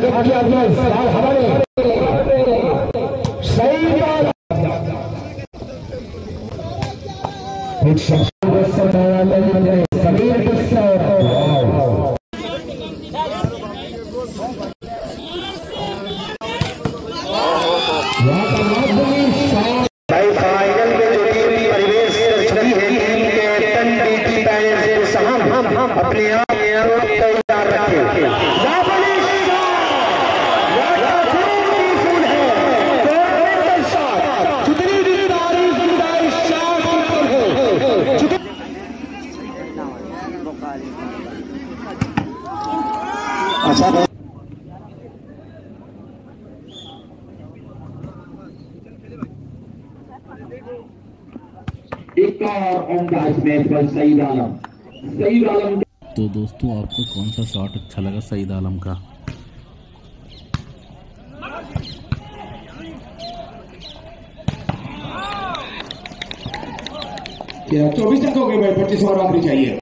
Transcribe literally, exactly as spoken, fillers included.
स्वागत किया गया इस बार हमारे सही समीर फाइनल में जो टीम परिवेश छवि है, टीम कैप्टन बीटी पैरेंट्स हम हम अपने आप तैयार रखें। अच्छा एक और अंदाज में सईद आलम सईद आलम। तो दोस्तों आपको कौन सा शॉट अच्छा लगा सईद आलम का? चौबीस तक हो गए भाई, पच्चीस और आखिरी चाहिए।